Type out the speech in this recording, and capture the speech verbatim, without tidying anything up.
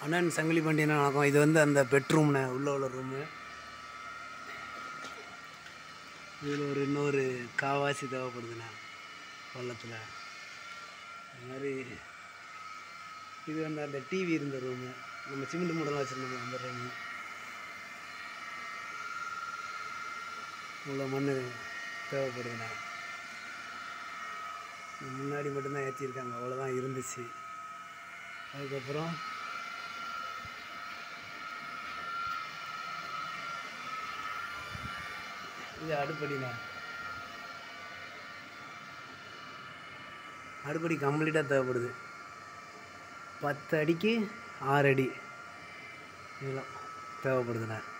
அண்ணன் சங்கிலி பாண்டியண்ணா வணக்கம். இது வந்து அந்த பெட்ரூம்ண்ணே, உள்ளே உள்ள ரூமு. இதில் ஒரு இன்னொரு காவாசி தேவைப்படுதுண்ணே பள்ளத்தில். அது மாதிரி இது வந்து அந்த டிவி இருந்த ரூமு, நம்ம சிமெண்ட் மூடலாம் வச்சுருந்தோம் அந்த ரூமு. உள்ள மண் தேவைப்படுதுண்ணே. முன்னாடி மட்டும்தான் ஏற்றிருக்காங்க, அவ்வளோதான் இருந்துச்சு. அதுக்கப்புறம் இது அடுப்படிண்ணே. அடுப்படி கம்ப்ளீட்டாக தேவைப்படுது. பத்து அடிக்கு ஆறு அடி இதெல்லாம் தேவைப்படுதுண்ணே.